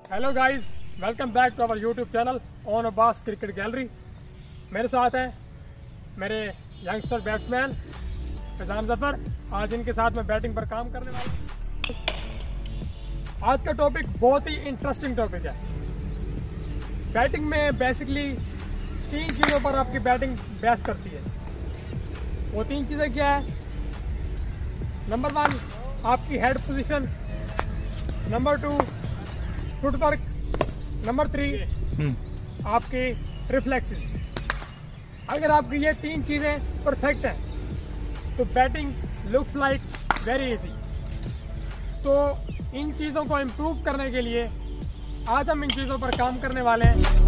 Hello guys, welcome back to our YouTube channel on Abbas cricket gallery. मेरे साथ हैं मेरे यंगस्टर बैट्समैन फैजान जफर। आज इनके साथ मैं बैटिंग पर काम करने वाला हूँ। आज का टॉपिक बहुत ही इंटरेस्टिंग टॉपिक है। बैटिंग में बेसिकली 3 चीज़ों पर आपकी बैटिंग बेस करती है। वो 3 चीज़ें क्या है? नंबर 1 आपकी head position, number 2 footwork, number 3 आपके रिफ्लेक्सेस। अगर आपकी ये 3 चीज़ें परफेक्ट हैं तो batting looks like very easy. तो इन चीज़ों को इम्प्रूव करने के लिए आज हम इन चीज़ों पर काम करने वाले हैं।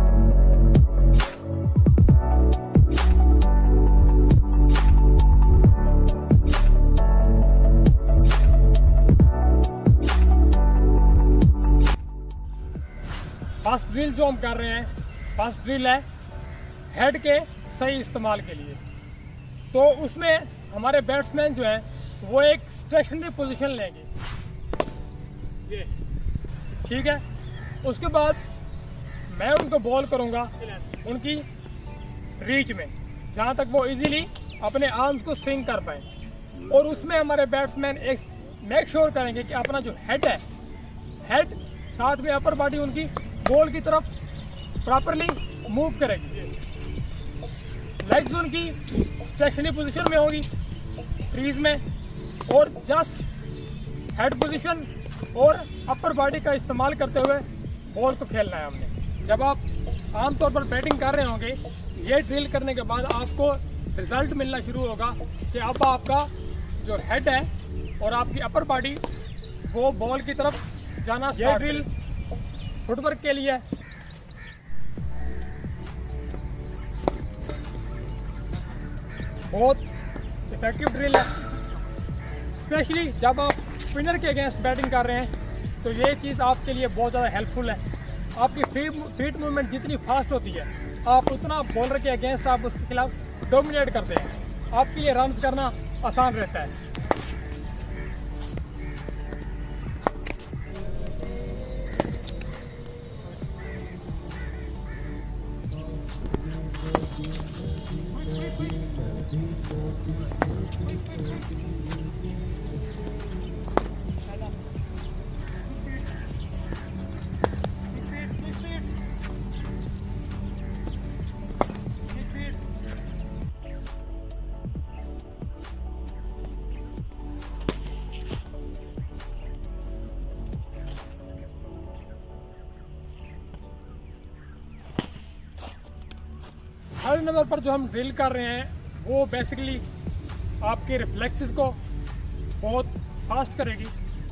फर्स्ट ड्रिल जो हम कर रहे हैं, फर्स्ट ड्रिल है हेड के सही इस्तेमाल के लिए। तो उसमें हमारे बैट्समैन जो हैं वो एक स्टेशनरी पोजीशन लेंगे, ये ठीक है। उसके बाद मैं उनको बॉल करूंगा उनकी रीच में, जहां तक वो इजीली अपने आर्म्स को स्विंग कर पाए। और उसमें हमारे बैट्समैन एक मेक श्योर करेंगे कि अपना जो हेड है, हेड साथ में अपर बॉडी उनकी बॉल की तरफ प्रॉपरली मूव करेगी। लेग्स उनकी स्टेशनरी पोजीशन में होगी, क्रीज में, और जस्ट हेड पोजीशन और अपर बॉडी का इस्तेमाल करते हुए बॉल को खेलना है हमने। जब आप आमतौर पर बैटिंग कर रहे होंगे, ये ड्रिल करने के बाद आपको रिजल्ट मिलना शुरू होगा कि अब आपका जो हेड है और आपकी अपर बॉडी वो बॉल की तरफ जाना स्टार्ट। ये ड्रिल फुटवर्क के लिए बहुत इफेक्टिव ड्रिल है, स्पेशली जब आप स्पिनर के अगेंस्ट बैटिंग कर रहे हैं तो ये चीज़ आपके लिए बहुत ज़्यादा हेल्पफुल है। आपकी फीट मूवमेंट जितनी फास्ट होती है, आप उतना बॉलर के अगेंस्ट आप उसके खिलाफ डोमिनेट करते हैं। आपके लिए रन्स करना आसान रहता है। थर्ड नंबर पर जो हम ड्रिल कर रहे हैं वो बेसिकली आपके रिफ्लेक्सेस को बहुत फास्ट करेगी।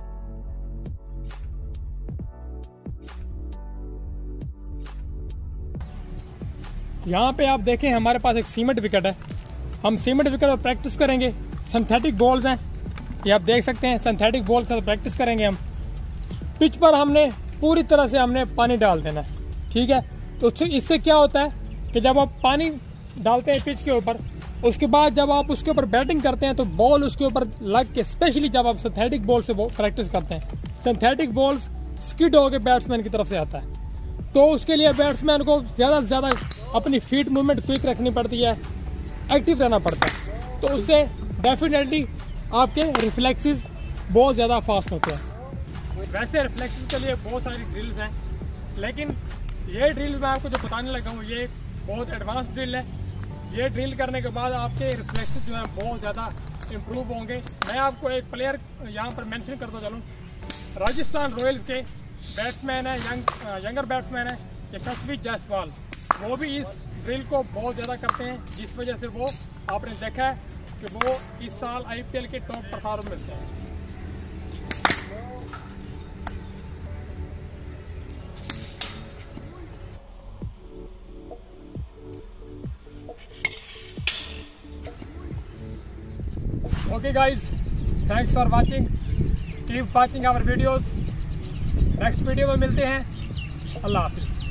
यहाँ पे आप देखें हमारे पास एक सीमेंट विकेट है। हम सीमेंट विकेट पर प्रैक्टिस करेंगे। सिंथेटिक बॉल्स हैं, ये आप देख सकते हैं। सिंथेटिक बॉल से प्रैक्टिस करेंगे हम। पिच पर हमने पूरी तरह से हमने पानी डाल देना है, ठीक है। तो इससे क्या होता है कि जब आप पानी डालते हैं पिच के ऊपर, उसके बाद जब आप उसके ऊपर बैटिंग करते हैं तो बॉल उसके ऊपर लग के, स्पेशली जब आप सिंथेटिक बॉल से प्रैक्टिस करते हैं, सिंथेटिक बॉल्स स्किड होकर बैट्समैन की तरफ से आता है। तो उसके लिए बैट्समैन को ज़्यादा से ज़्यादा अपनी फीट मूवमेंट क्विक रखनी पड़ती है, एक्टिव रहना पड़ता है। तो उससे डेफिनेटली आपके रिफ्लेक्सेस बहुत ज़्यादा फास्ट होते हैं। वैसे रिफ्लेक्सेस के लिए बहुत सारी ड्रिल्स हैं, लेकिन ये ड्रिल मैं आपको जो बताने लगा हूँ ये बहुत एडवांस ड्रिल है। ये ड्रिल करने के बाद आपके रिफ्लेक्सेस जो है बहुत ज़्यादा इम्प्रूव होंगे। मैं आपको एक प्लेयर यहाँ पर मेंशन करता चलूँ, राजस्थान रॉयल्स के बैट्समैन है, यंगर बैट्समैन है यशस्वी जायसवाल। वो भी इस ड्रिल को बहुत ज़्यादा करते हैं, जिस वजह से वो आपने देखा है कि वो इस साल IPL के टॉप परफॉर्मर में है। Okay guys, thanks for watching. Keep watching our videos. Next video में मिलते हैं। अल्लाह हाफिज़।